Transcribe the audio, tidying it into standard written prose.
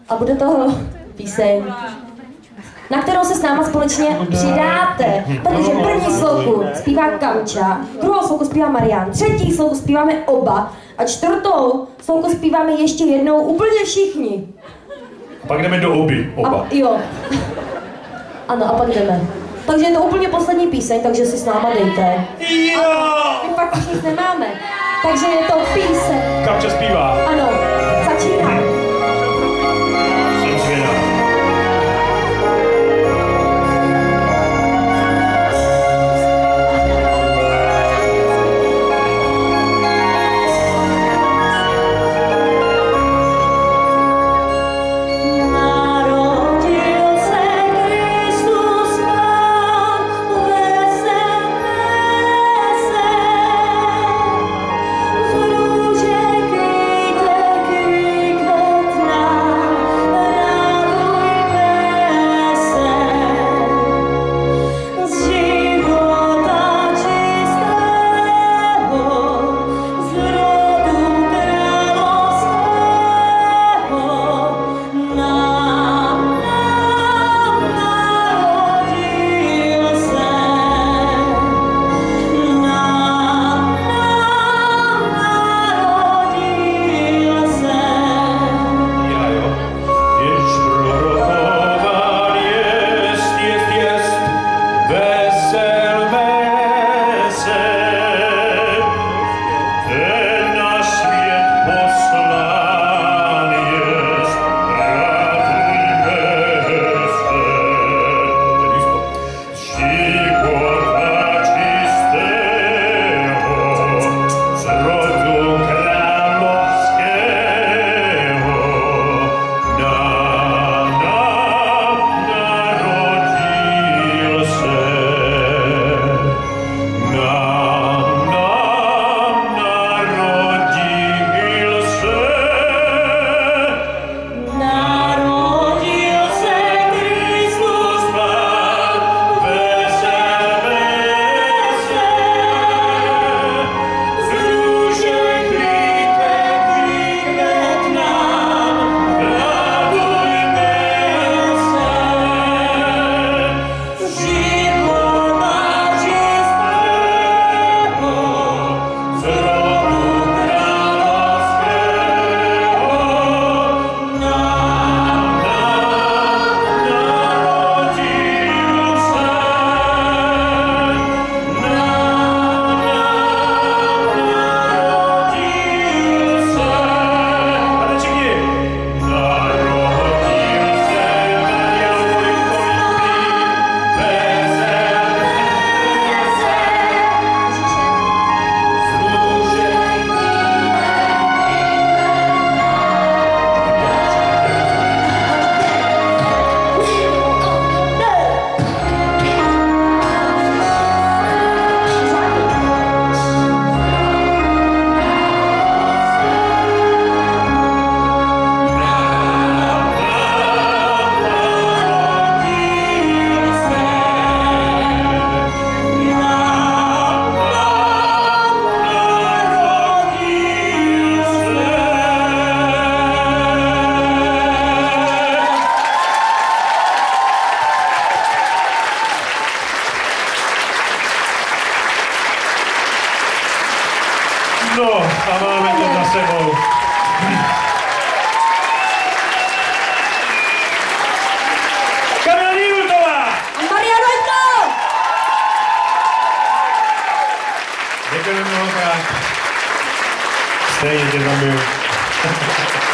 A bude to píseň, na kterou se s náma společně přidáte, protože první sloku zpívá Kamča, druhou sloku zpívá Marian, třetí sloku zpíváme oba a čtvrtou sloku zpíváme ještě jednou úplně všichni. A pak jdeme do oba. Jo. Ano, a pak jdeme. Takže je to úplně poslední píseň, takže si s náma dejte. Jo! My pak už nic nemáme. Takže je to píseň. Kamča zpívá. Ano, začíná. Jsem zvědav. No, a máme to za sebou. Kamila Nýhultová! A Marian Hojtko! Děkujeme mnohokrát. Stejně tě tam byl.